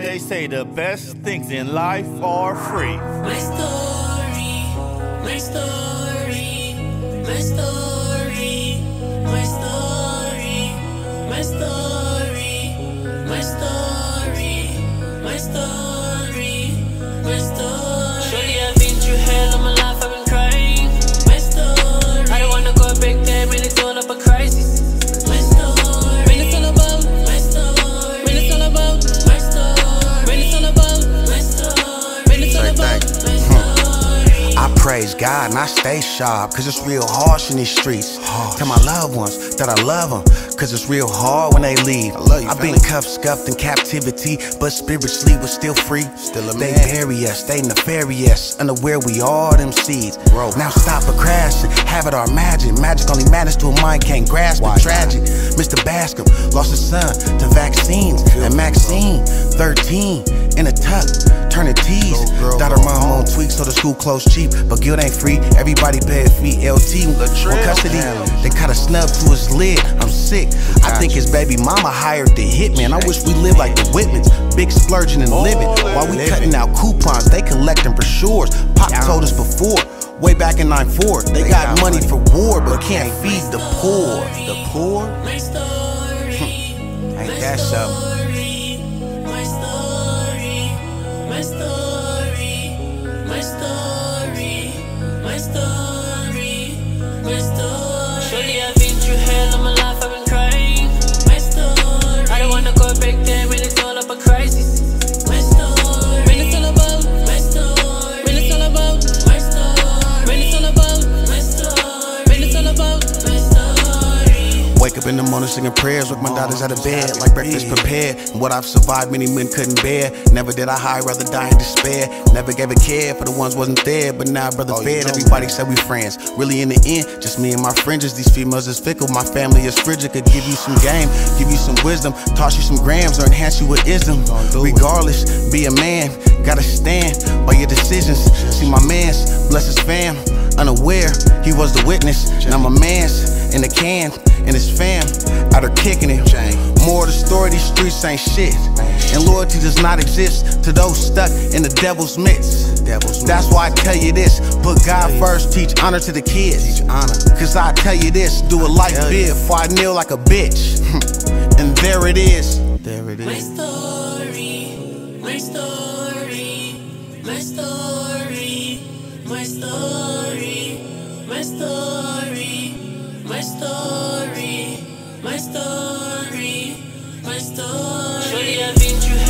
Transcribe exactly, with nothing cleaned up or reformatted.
They say the best things in life are free. My story, my story, my story, my story, my story, my story, my story, my story. Surely I've been through hell all my life, I've been crying. My story. I don't wanna go back there, man, it's all up a crisis. My story. Man, it's all about my story. Man, it's all about my story. Man, it's all about my story. Man, it's all about my story. I praise God and I stay sharp, cause it's real harsh in these streets. Harsh. Tell my loved ones that I love them, cause it's real hard when they leave. I love you, I've been cuffed, scuffed in captivity, but spiritually we're still free. Still a they man. Bury us, they nefarious, unaware we are them seeds. Bro. Now stop a crash and have it our magic. Magic only matters to a mind can't grasp it. Tragic. Mister Bascom lost his son to vaccines, and Maxine, thirteen, in a tuck, turning T's. Daughter mom on tweaks so the school clothes cheap, but guilt ain't free. Everybody pay a fee. L T on custody, they cut a snub to his lid. I'm sick. I think his baby mama hired the hitman. I wish we lived like the Whitmans, big splurging and living. While we cutting out coupons, they collecting brochures. Pop told us before, way back in nine four, they got money for war, but can't feed the poor. The poor? My story, Ain't that something? my story, my story, my story, my story, my story. Surely I've been through hell all my life, I've been crying. My story. I don't wanna go back there, man, it's all up a crisis. My story. Man, it's all about my story. Man, it's all about my story. Man, it's all about my story. Man, it's all about my story. Wake up in the morning singing prayers, wake my daughters out of bed, like breakfast prepared. And what I've survived many men couldn't bear. Never did I hide, rather die in despair. Never gave a care for the ones wasn't there, but now brother oh, fed. Everybody said we friends. Really in the end, just me and my fringes. These females is fickle, my family is frigid. Could give you some game, give you some wisdom, toss you some grams or enhance you with ism. Regardless, be a man, gotta stand by your decisions. See my mans, bless his fam. Unaware, he was the witness. Now my man's in the can, and his fam out there kicking it. More of the story, these streets ain't shit, and loyalty does not exist to those stuck in the devil's midst. That's why I tell you this, put God first, teach honor to the kids. Cause I tell you this, do a life bid before I kneel like a bitch. And there it is. There it is. My story, my story, my story, my story, my story, my story, my story, my story. Surely I've been through